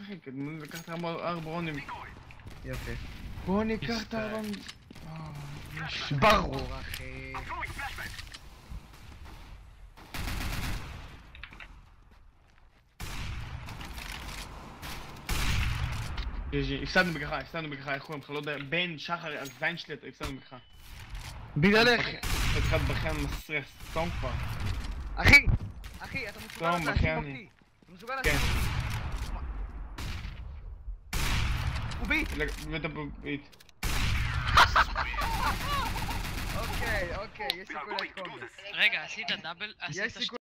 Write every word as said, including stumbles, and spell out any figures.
לשחק, לקח את ארבע רונים. יפה. בוא ניקח את ארבע... ברור אחי. הפסדנו בגחה, הפסדנו בגחה, איך קוראים לך? לא יודע, בן, שחר, הזין שלי, הפסדנו בגחה. בגללך. אחד בכיין מסריח, סתום כבר. אחי! אחי, אתה מסוגל סתום, להאשים בכייני. אותי. אתה מסוגל להאשים אותי. הוא ביט! ואתה ביט. אוקיי, אוקיי, יש סיכוי לקומבס. רגע, עשית דאבל? יש סיכוי